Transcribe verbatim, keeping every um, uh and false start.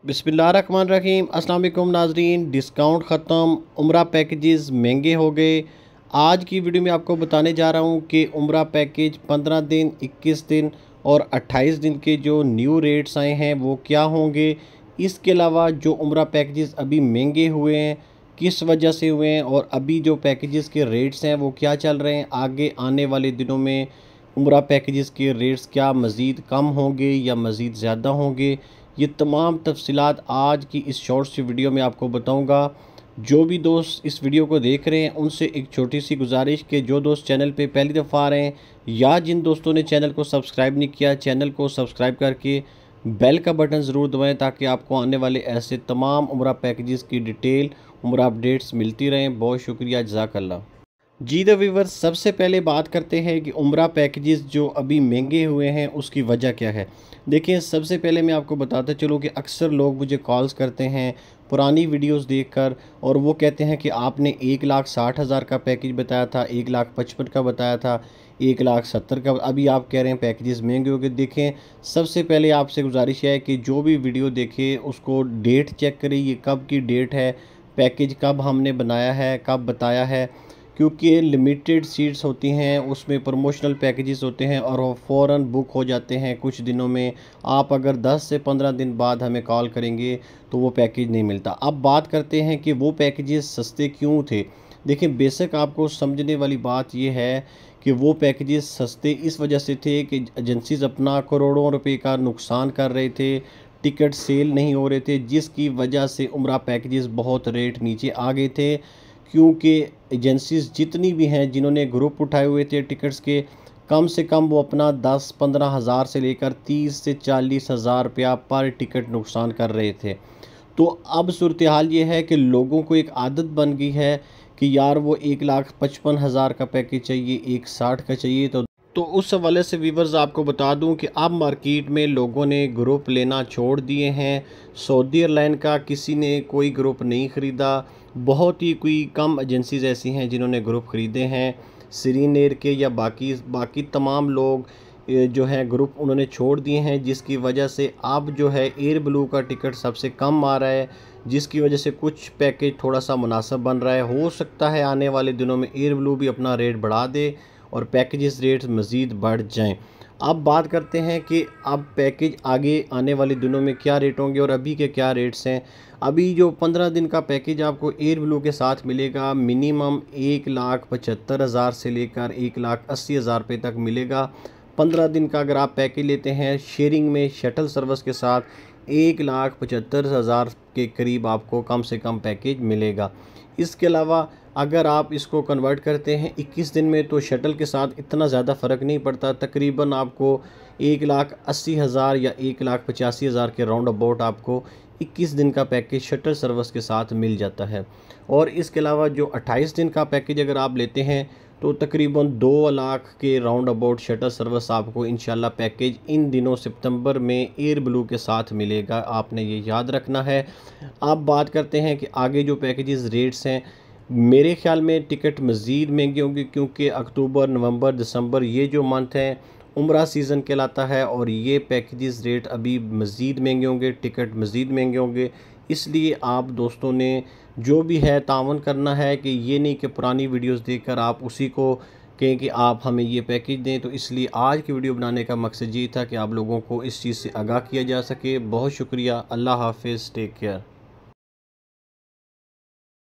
बिस्मिल्लाहिर्रहमानिर्रहीम। अस्सलाम वालेकुम नाजरीन। डिस्काउंट ख़त्म, उम्रा पैकेजेस महंगे हो गए। आज की वीडियो में आपको बताने जा रहा हूं कि उम्रा पैकेज पंद्रह दिन, इक्कीस दिन और अट्ठाईस दिन के जो न्यू रेट्स आए हैं वो क्या होंगे। इसके अलावा जो उम्रा पैकेजेस अभी महंगे हुए हैं किस वजह से हुए हैं और अभी जो पैकेजेस के रेट्स हैं वो क्या चल रहे हैं। आगे आने वाले दिनों में उम्रा पैकेजेस के रेट्स क्या मज़ीद कम होंगे या मज़ीद ज़्यादा होंगे, ये तमाम तफसीलात आज की इस शॉर्ट सी वीडियो में आपको बताऊंगा। जो भी दोस्त इस वीडियो को देख रहे हैं उनसे एक छोटी सी गुजारिश कि जो दोस्त चैनल पे पहली दफ़ा आ रहे हैं या जिन दोस्तों ने चैनल को सब्सक्राइब नहीं किया, चैनल को सब्सक्राइब करके बेल का बटन ज़रूर दबाएं ताकि आपको आने वाले ऐसे तमाम उम्रा पैकेजेस की डिटेल, उम्रा अपडेट्स मिलती रहें। बहुत शुक्रिया, जज़ाकल्लाह। जी द व्यूवर्स, सबसे पहले बात करते हैं कि उम्रा पैकेजेस जो अभी महंगे हुए हैं उसकी वजह क्या है। देखिए, सबसे पहले मैं आपको बताता चलूँ कि अक्सर लोग मुझे कॉल्स करते हैं पुरानी वीडियोस देखकर और वो कहते हैं कि आपने एक लाख साठ हज़ार का पैकेज बताया था, एक लाख पचपन का बताया था, एक लाख सत्तर का, अभी आप कह रहे हैं पैकेजेस महंगे हो गए। देखें, सबसे पहले आपसे गुजारिश है कि जो भी वीडियो देखे उसको डेट चेक करें, ये कब की डेट है, पैकेज कब हमने बनाया है, कब बताया है, क्योंकि लिमिटेड सीट्स होती हैं, उसमें प्रमोशनल पैकेजेस होते हैं और वो फ़ौरन बुक हो जाते हैं कुछ दिनों में। आप अगर दस से पंद्रह दिन बाद हमें कॉल करेंगे तो वो पैकेज नहीं मिलता। अब बात करते हैं कि वो पैकेजेस सस्ते क्यों थे। देखिए, बेसिक आपको समझने वाली बात ये है कि वो पैकेजेस सस्ते इस वजह से थे कि एजेंसीज अपना करोड़ों रुपए का नुकसान कर रहे थे, टिकट सेल नहीं हो रहे थे, जिसकी वजह से उम्रा पैकेजेस बहुत रेट नीचे आ गए थे। क्योंकि एजेंसीज जितनी भी हैं जिन्होंने ग्रुप उठाए हुए थे टिकट्स के, कम से कम वो अपना दस पंद्रह हज़ार से लेकर तीस से चालीस हज़ार रुपया पर टिकट नुकसान कर रहे थे। तो अब सूरत हाल ये है कि लोगों को एक आदत बन गई है कि यार वो एक लाख पचपन हज़ार का पैकेज चाहिए, एक साठ का चाहिए। तो तो उस हवाले से व्यूवर्स आपको बता दूं कि अब मार्केट में लोगों ने ग्रुप लेना छोड़ दिए हैं। सऊदी एयरलाइन का किसी ने कोई ग्रुप नहीं ख़रीदा, बहुत ही कोई कम एजेंसीज़ ऐसी हैं जिन्होंने ग्रुप ख़रीदे हैं। सीरीन एयर के या बाकी बाकी तमाम लोग जो हैं ग्रुप उन्होंने छोड़ दिए हैं, जिसकी वजह से अब जो है एयर ब्लू का टिकट सबसे कम आ रहा है, जिसकी वजह से कुछ पैकेज थोड़ा सा मुनासिब बन रहा है। हो सकता है आने वाले दिनों में एयर ब्लू भी अपना रेट बढ़ा दे और पैकेजेस रेट्स मज़ीद बढ़ जाएं। अब बात करते हैं कि अब पैकेज आगे आने वाले दिनों में क्या रेट होंगे और अभी के क्या रेट्स हैं। अभी जो पंद्रह दिन का पैकेज आपको एयर ब्लू के साथ मिलेगा, मिनिमम एक लाख पचहत्तर हज़ार से लेकर एक लाख अस्सी हज़ार रुपये तक मिलेगा। पंद्रह दिन का अगर आप पैकेज लेते हैं शेयरिंग में शटल सर्विस के साथ, एक लाख पचहत्तर हज़ार के करीब आपको कम से कम पैकेज मिलेगा। इसके अलावा अगर आप इसको कन्वर्ट करते हैं इक्कीस दिन में तो शटल के साथ इतना ज़्यादा फ़र्क नहीं पड़ता, तकरीबन आपको एक लाख अस्सी हज़ार या एक लाख पचासी हज़ार के राउंड अबाउट आपको इक्कीस दिन का पैकेज शटल सर्विस के साथ मिल जाता है। और इसके अलावा जो अट्ठाईस दिन का पैकेज अगर आप लेते हैं तो तकरीबन दो लाख के राउंड अबाउट शटल सर्विस आपको इंशाल्लाह पैकेज इन दिनों सितंबर में एयर ब्लू के साथ मिलेगा। आपने ये याद रखना है। अब बात करते हैं कि आगे जो पैकेजेस रेट्स हैं, मेरे ख़्याल में टिकट मज़ीद महंगे होंगे क्योंकि अक्टूबर, नवंबर, दिसंबर ये जो मंथ है उम्रा सीज़न कहलाता है और ये पैकेजेस रेट अभी मज़ीद महंगे होंगे, टिकट मज़ीद महंगे होंगे। इसलिए आप दोस्तों ने जो भी है तावन करना है कि ये नहीं कि पुरानी वीडियोस देखकर आप उसी को कहें कि आप हमें ये पैकेज दें। तो इसलिए आज की वीडियो बनाने का मकसद ये था कि आप लोगों को इस चीज़ से आगाह किया जा सके। बहुत शुक्रिया। अल्लाह हाफिज़, टेक केयर।